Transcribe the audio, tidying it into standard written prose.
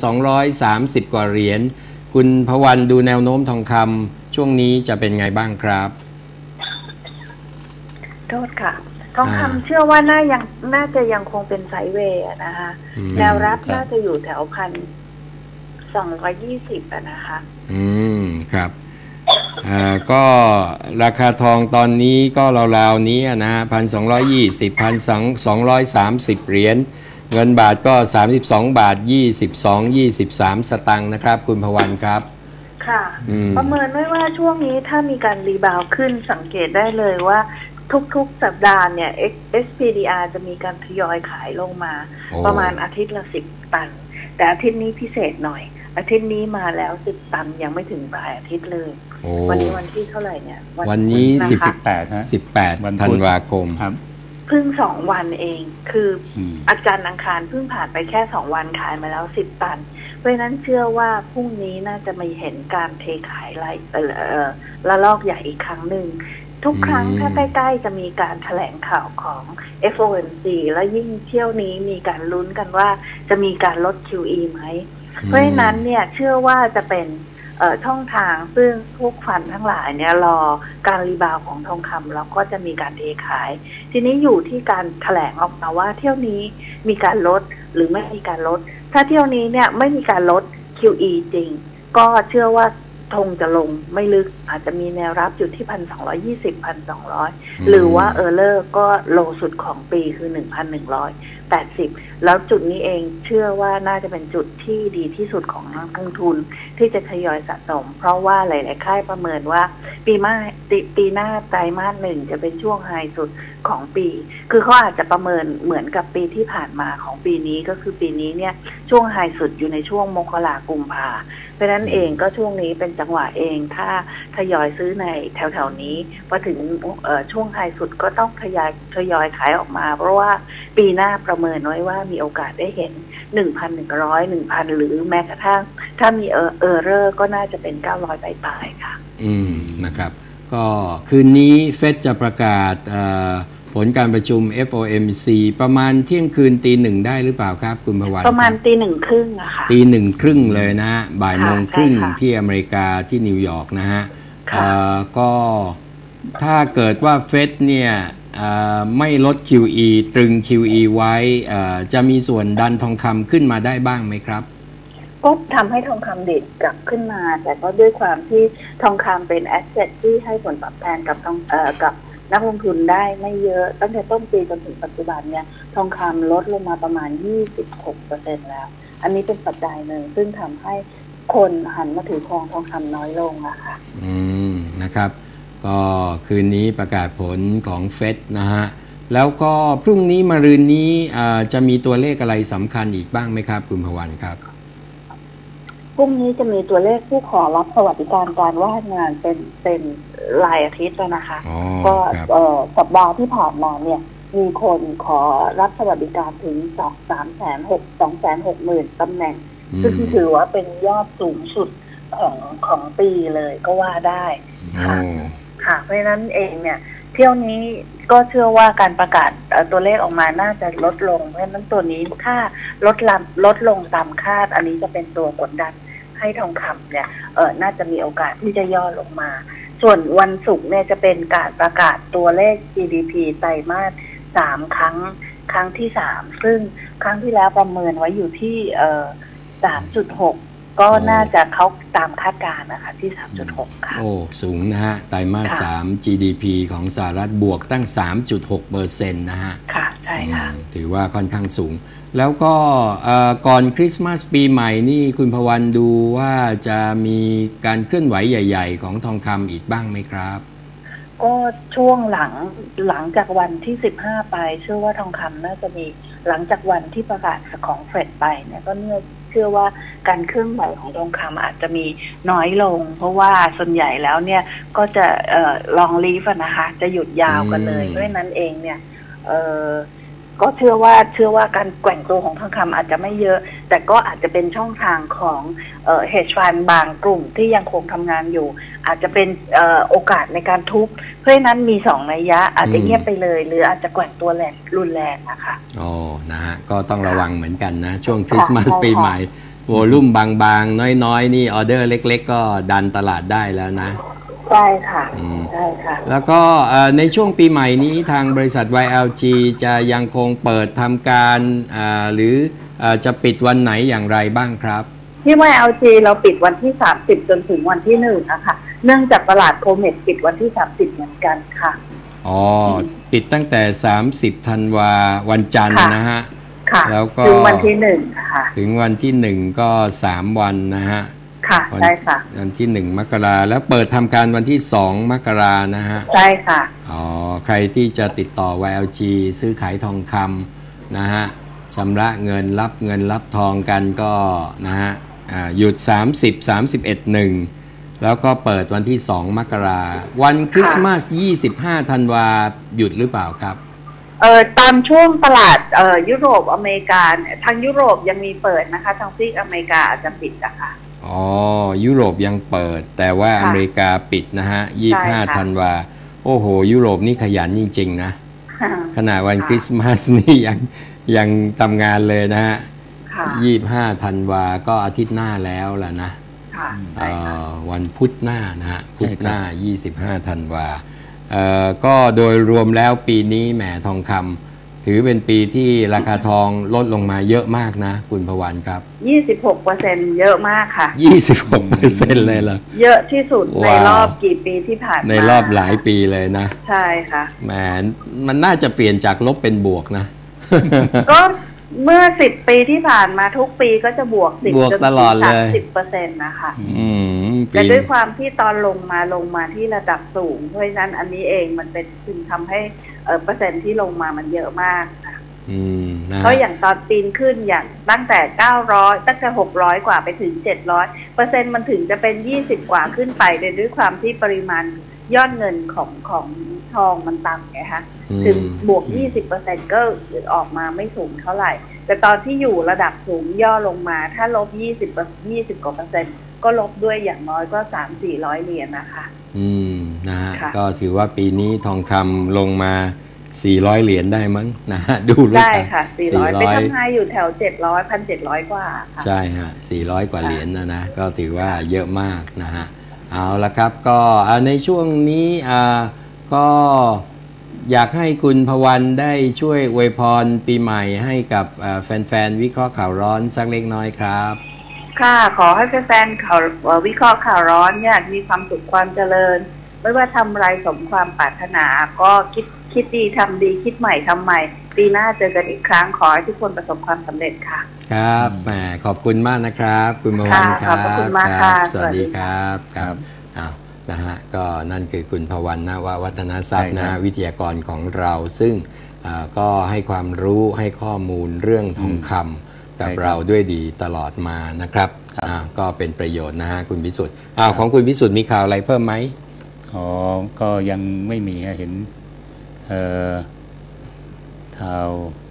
1,230 กว่าเหรียญคุณพวันดูแนวโน้มทองคำช่วงนี้จะเป็นไงบ้างครับโทษค่ะทองคำเชื่อว่าน่าจะยังคงเป็นไซด์เวย์นะคะแนวรับน่าจะอยู่แถว1,220นะคะครับก็ราคาทองตอนนี้ก็ราวๆนี้นะฮะ1,220 1,230 เหรียญเงินบาทก็32 บาท 23 สตางค์นะครับคุณพวันครับค่ะประเมินไว้ว่าช่วงนี้ถ้ามีการรีบาวขึ้นสังเกตได้เลยว่าทุกๆสัปดาห์เนี่ย SPDR จะมีการทยอยขายลงมาประมาณอาทิตย์ละ10 ตันแต่อาทิตย์นี้พิเศษหน่อยอาทิตย์นี้มาแล้ว10 ตันยังไม่ถึงปลายอาทิตย์เลยวันนี้วันที่เท่าไหร่เนี่ยวันนี้ 18 18 ธันวาคมครับเพิ่ง2 วันเองคืออาจารย์อังคารเพิ่งผ่านไปแค่2 วันขายมาแล้ว10 ตันเพราะฉะนั้นเชื่อว่าพรุ่งนี้น่าจะมีเห็นการเทขายละลอกใหญ่อีกครั้งหนึ่งทุกครั้งถ้าใกล้ๆจะมีการแถลงข่าวของ FOMC แล้วยิ่งเที่ยวนี้มีการลุ้นกันว่าจะมีการลด QE ไหมเพราะฉะนั้นเนี่ยเชื่อว่าจะเป็นช่องทางซึ่งพวกฟันทั้งหลายเนี่ยรอการรีบาวของทองคำแล้วก็จะมีการเทขายทีนี้อยู่ที่การแถลงออกมาว่าเที่ยวนี้มีการลดหรือไม่มีการลดถ้าเที่ยวนี้เนี่ยไม่มีการลด QE จริงก็เชื่อว่าธงจะลงไม่ลึกอาจจะมีแนวรับอยู่ที่ 1,220 1,200 หรือว่าเลอร์ก็โลสุดของปีคือ 1,180 แล้วจุดนี้เองเชื่อว่าน่าจะเป็นจุดที่ดีที่สุดของนักลงทุนที่จะทยอยสะสมเพราะว่าหลายๆค่ายประเมินว่าปีหน้าไตรมาส 1จะเป็นช่วงไฮสุดของปีคือเขาอาจจะประเมินเหมือนกับปีที่ผ่านมาของปีนี้ก็คือปีนี้เนี่ยช่วงไฮสุดอยู่ในช่วงมกรากุมภาเพราะนั้นเองก็ช่วงนี้เป็นจังหวะเองถ้าทยอยซื้อในแถวๆนี้พอถึงช่วงไฮสุดก็ต้องทยอยขายออกมาเพราะว่าปีหน้าประเมินไว้ว่ามีโอกาสได้เห็น 1,100 1,000 หรือแม้กระทั่งถ้ามีเออร์เรอร์ก็น่าจะเป็น900ปลายๆค่ะนะครับก็คืนนี้เฟดจะประกาศผลการประชุม FOMC ประมาณเที่ยงคืนตี 1ได้หรือเปล่าครับคุณพวันประมาณตี 1:30อะค่ะตี 1:30เลยนะฮะบ่ายโมงครึ่งที่อเมริกาที่นิวยอร์กนะฮะก็ถ้าเกิดว่าเฟดเนี่ยไม่ลด QE ตรึง QE ไว้จะมีส่วนดันทองคำขึ้นมาได้บ้างไหมครับก็ทำให้ทองคำเด่นกลับขึ้นมาแต่ก็ด้วยความที่ทองคำเป็นแอสเซทที่ให้ผลตอบแทนกับนักลงทุนได้ไม่เยอะตั้งแต่ต้นปีจนถึงปัจจุบันเนี่ยทองคำลดลงมาประมาณ 26% แล้วอันนี้เป็นปัจจัยหนึ่งซึ่งทำให้คนหันมาถือครองทองคำน้อยลงอะค่ะนะครับก็คืนนี้ประกาศผลของเฟดนะฮะแล้วก็พรุ่งนี้มะรืนนี้จะมีตัวเลขอะไรสำคัญอีกบ้างไหมครับคุณพวันครับพรุ่งนี้จะมีตัวเลขผู้ขอรับสวัสดิการการว่างงานเป็นรายอาทิตย์แล้วนะคะก็สัปดาห์ที่ผ่านมาเนี่ยมีคนขอรับสวัสดิการถึง 260,000 ตำแหน่งซึ่งถือว่าเป็นยอดสูงสุดของปีเลยก็ว่าได้ค่ะเพราะฉะนั้นเองเนี่ยเที่ยวนี้ก็เชื่อว่าการประกาศตัวเลขออกมาน่าจะลดลงเพราะฉะนั้นตัวนี้ถ้าลดลงตามคาดอันนี้จะเป็นตัวกดดันให้ทองคำเนี่ยน่าจะมีโอกาสที่จะย่อลงมาส่วนวันศุกร์เนี่ยจะเป็นการประกาศตัวเลข GDP ไตรมาส 3 ครั้งที่ 3ซึ่งครั้งที่แล้วประเมินไว้อยู่ที่ 3.6 ก็น่าจะเขาตามคาดการณ์นะคะที่ 3.6 ค่ะโอ้สูงนะฮะไตรมาส 3 GDP ของสหรัฐบวกตั้ง 3.6% นะฮะค่ะใช่ค่ะถือว่าค่อนข้างสูงแล้วก็ก่อนคริสต์มาสปีใหม่นี่คุณพวันดูว่าจะมีการเคลื่อนไหวใหญ่ๆของทองคำอีกบ้างไหมครับก็ช่วงหลังจากวันที่15ไปเชื่อว่าทองคำน่าจะมีหลังจากวันที่ประกาศของเฟดไปเนี่ยก็เชื่อว่าการเคลื่อนไหวของทองคำอาจจะมีน้อยลงเพราะว่าส่วนใหญ่แล้วเนี่ยก็จะลองลีฟนะคะจะหยุดยาวกันเลยเพราะฉะนั้นเองเนี่ยก็เชื่อว่าการแกว่งตัวของทองคำอาจจะไม่เยอะแต่ก็อาจจะเป็นช่องทางของhedge fund บางกลุ่มที่ยังคงทำงานอยู่อาจจะเป็นโอกาสในการทุบเพราะฉะนั้นมี2นัยยะอาจจะเงียบไปเลยหรืออาจจะแกว่งตัวรุนแรงนะคะนะฮะก็ต้องระวังเหมือนกันนะช่วงคริสต์มาสปีใหม่โวลุ่มบางๆน้อยๆนี่ออเดอร์เล็กๆก็ดันตลาดได้แล้วนะใช่ค่ะใช่ค่ะแล้วก็ในช่วงปีใหม่นี้ทางบริษัท YLG จะยังคงเปิดทำการหรือจะปิดวันไหนอย่างไรบ้างครับที่ YLG เราปิดวันที่30จนถึงวันที่1นะคะเนื่องจากตลาดโคเมดปิดวันที่30เหมือนกันค่ะอ๋อปิดตั้งแต่30ธันวาวันจันทร์นะฮะแล้วก็ถึงวันที่1ค่ะถึงวันที่1ก็3วันนะฮะค่ะใช่ค่ะวันที่1มกราแล้วเปิดทำการวันที่2มกรานะฮะใช่ค่ะอ๋อใครที่จะติดต่อ YLG ซื้อขายทองคำนะฮะชำระเงินรับทองกันก็นะฮะหยุด30 31 1แล้วก็เปิดวันที่2มกราวันคริสต์มาส25ธันวาหยุดหรือเปล่าครับตามช่วงตลาดยุโรปอเมริกาทางยุโรปยังมีเปิดนะคะทางซีกอเมริกาอาจจะปิดอะค่ะอ๋อยุโรปยังเปิดแต่ว่าอเมริกาปิดนะฮะ25ธันวาโอ้โหยุโรปนี่ขยันจริงๆนะขณะวันคริสต์มาสนี่ยังทำงานเลยนะฮะ25ธันวาก็อาทิตย์หน้าแล้วล่ะนะวันพุธหน้านะฮะพุธหน้า25ธันวาก็โดยรวมแล้วปีนี้แหมทองคำถือเป็นปีที่ราคาทองลดลงมาเยอะมากนะคุณพวันครับ 26%เยอะมากค่ะ 26%เลยเหรอเยอะที่สุดในรอบกี่ปีที่ผ่านมาในรอบหลายปีเลยนะใช่ค่ะแหมมันน่าจะเปลี่ยนจากลบเป็นบวกนะก็เมื่อ10 ปีที่ผ่านมาทุกปีก็จะบวกตลอดเลย 30%นะคะแต่ด้วยความที่ตอนลงมาที่ระดับสูงเพราะฉะนั้นอันนี้เองมันเป็นจึงทำให้เปอร์เซ็นต์ที่ลงมามันเยอะมากค่ะเพราะอย่างตอนปีนขึ้นอย่างตั้งแต่900ตั้งแต่600กว่าไปถึง700%มันถึงจะเป็น20กว่าขึ้นไปด้วยความที่ปริมาณยอดเงินของทองมันต่ำไงคะถึงบวก 20% ก็ออกมาไม่สูงเท่าไหร่แต่ตอนที่อยู่ระดับสูงย่อลงมาถ้าลบ20กว่าเปอร์เซ็นต์ก็ลบด้วยอย่างน้อยก็300-400 เหรียญนะคะนะฮะก็ถือว่าปีนี้ทองคำลงมา400เหรียญได้มั้งนะฮะดูได้ค่ะ400ไปทำไงอยู่แถว700 1,700 กว่าค่ะใช่ฮะ400กว่าเหรียญนะก็ถือว่าเยอะมากนะฮะเอาละครับก็ในช่วงนี้ก็อยากให้คุณพวันได้ช่วยอวยพรปีใหม่ให้กับแฟนๆวิเคราะห์ข่าวร้อนสักเล็กน้อยครับค่ะขอให้แฟนๆข่าววิเคราะห์ข่าวร้อนเนี่ยมีความสุขความเจริญไม่ว่าทำอะไรสมความปรารถนาก็คิดดีทำดีคิดใหม่ทำใหม่ปีหน้าเจอกันอีกครั้งขอให้ทุกคนประสบความสำเร็จค่ะครับแหมขอบคุณมากนะครับคุณพวันครับขอบคุณมากค่ะสวัสดีครับครับนะฮะก็นั่นคือคุณพวันนววัฒนทรัพย์นะวิทยากรของเราซึ่งก็ให้ความรู้ให้ข้อมูลเรื่องทองคำกับเราด้วยดีตลอดมานะครับก็เป็นประโยชน์นะฮะคุณพิสุทธิ์ของคุณพิสุทธิ์มีข่าวอะไรเพิ่มไหมก็ยังไม่มีเห็นข่าว